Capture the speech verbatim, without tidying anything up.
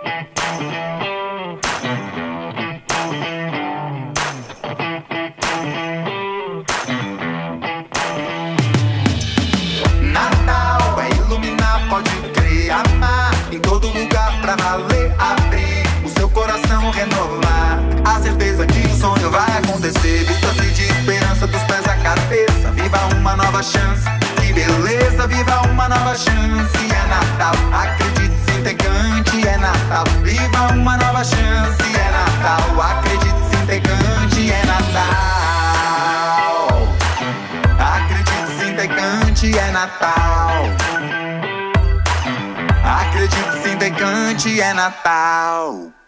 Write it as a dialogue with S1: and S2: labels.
S1: Natal é iluminar, pode crer, amar em todo lugar pra valer, abrir o seu coração, renovar a certeza que o sonho vai acontecer. Vista-se de esperança dos pés à cabeça, viva uma nova chance, que beleza, viva uma nova chance. É Natal, acredite, sinta e cante, é Natal, viva uma nova chance. É Natal, acredite, sinta e cante, é Natal, acredite, sinta e cante, é Natal, acredite, sinta e cante, é Natal.